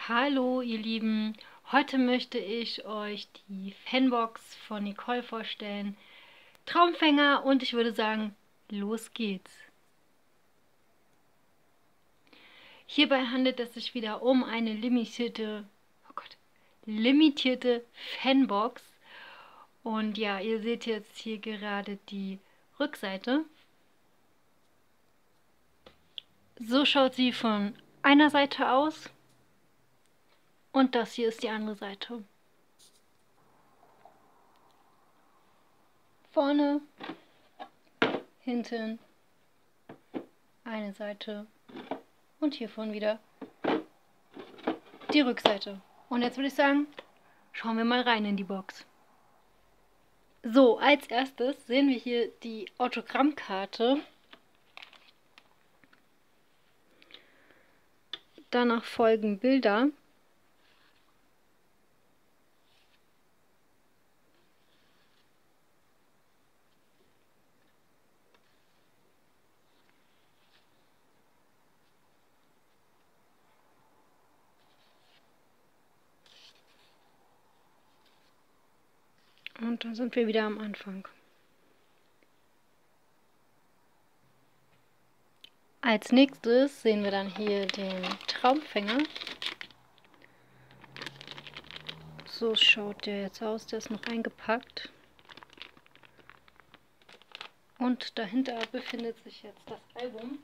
Hallo ihr Lieben, heute möchte ich euch die Fanbox von Nicole vorstellen. Traumfänger und ich würde sagen, los geht's. Hierbei handelt es sich wieder um eine limitierte Fanbox. Und ja, ihr seht jetzt hier gerade die Rückseite. So schaut sie von einer Seite aus. Und das hier ist die andere Seite. Vorne, hinten, eine Seite und hiervon wieder die Rückseite. Und jetzt würde ich sagen, schauen wir mal rein in die Box. So, als erstes sehen wir hier die Autogrammkarte. Danach folgen Bilder. Und dann sind wir wieder am Anfang. Als nächstes sehen wir dann hier den Traumfänger. So schaut der jetzt aus, der ist noch eingepackt. Und dahinter befindet sich jetzt das Album.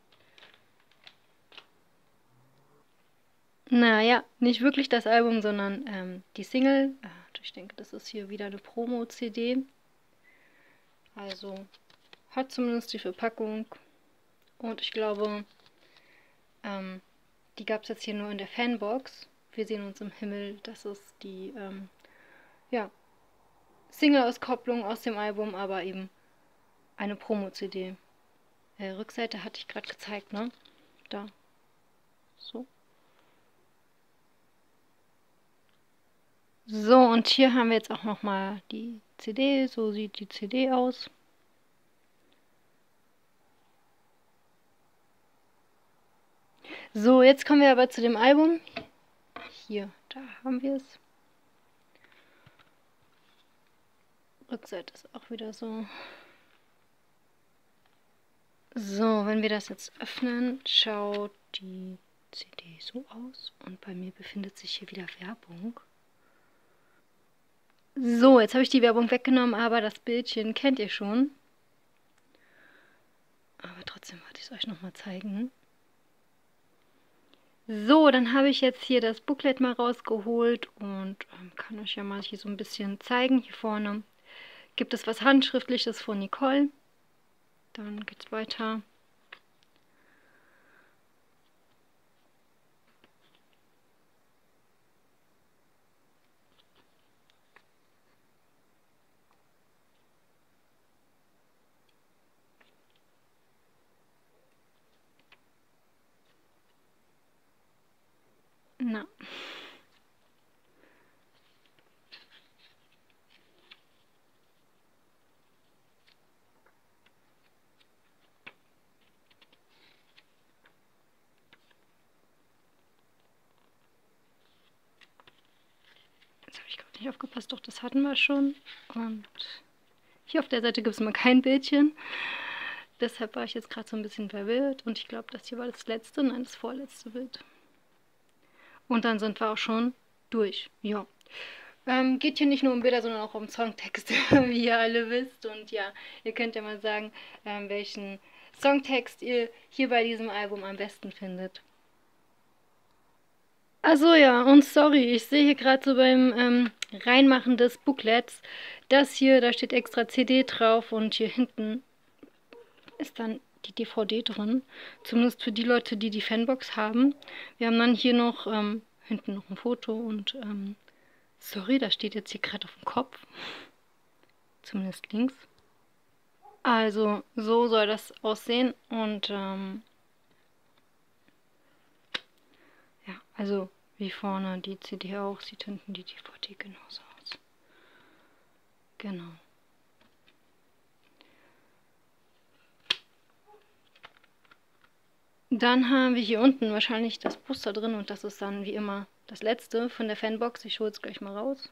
Naja, nicht wirklich das Album, sondern die Single. Ich denke, das ist hier wieder eine Promo-CD. Also hat zumindest die Verpackung. Und ich glaube, die gab es jetzt hier nur in der Fanbox. Wir sehen uns im Himmel. Das ist die Single-Auskopplung aus dem Album, aber eben eine Promo-CD. Rückseite hatte ich gerade gezeigt, ne? Da. So. So, und hier haben wir jetzt auch nochmal die CD. So sieht die CD aus. So, jetzt kommen wir aber zu dem Album. Hier, da haben wir es. Rückseite ist auch wieder so. So, wenn wir das jetzt öffnen, schaut die CD so aus. Und bei mir befindet sich hier wieder Werbung. So, jetzt habe ich die Werbung weggenommen, aber das Bildchen kennt ihr schon. Aber trotzdem wollte ich es euch nochmal zeigen. So, dann habe ich jetzt hier das Booklet mal rausgeholt und kann euch ja mal hier so ein bisschen zeigen. Hier vorne gibt es was Handschriftliches von Nicole. Dann geht es weiter. Na. Jetzt habe ich gerade nicht aufgepasst, doch das hatten wir schon. Und hier auf der Seite gibt es mal kein Bildchen. Deshalb war ich jetzt gerade so ein bisschen verwirrt. Und ich glaube, das hier war das letzte, nein, das vorletzte Bild. Und dann sind wir auch schon durch. Ja. Geht hier nicht nur um Bilder, sondern auch um Songtext, wie ihr alle wisst. Und ja, ihr könnt ja mal sagen, welchen Songtext ihr hier bei diesem Album am besten findet. Also ja, und sorry, ich sehe hier gerade so beim Reinmachen des Booklets, das hier, da steht extra CD drauf und hier hinten ist dann die DVD drin. Zumindest für die Leute, die die Fanbox haben. Wir haben dann hier noch hinten noch ein Foto und sorry, das steht jetzt hier gerade auf dem Kopf. Zumindest links. Also, so soll das aussehen. Und ja, also wie vorne die CD auch, sieht hinten die DVD genauso aus. Genau. Dann haben wir hier unten wahrscheinlich das Poster drin und das ist dann wie immer das letzte von der Fanbox. Ich hole es gleich mal raus.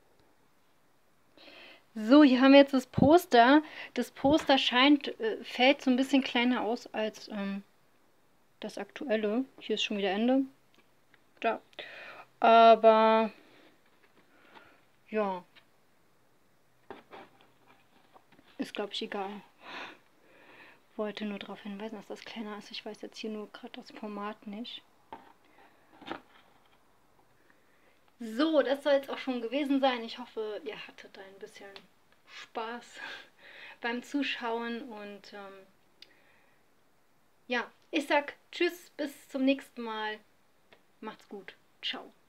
So, hier haben wir jetzt das Poster. Das Poster fällt so ein bisschen kleiner aus als das aktuelle. Hier ist schon wieder Ende. Da. Aber ja, ist glaube ich egal. Wollte nur darauf hinweisen, dass das kleiner ist. Ich weiß jetzt hier nur gerade das Format nicht. So, das soll jetzt auch schon gewesen sein. Ich hoffe, ihr hattet ein bisschen Spaß beim Zuschauen und ja, ich sag Tschüss, bis zum nächsten Mal. Macht's gut. Ciao.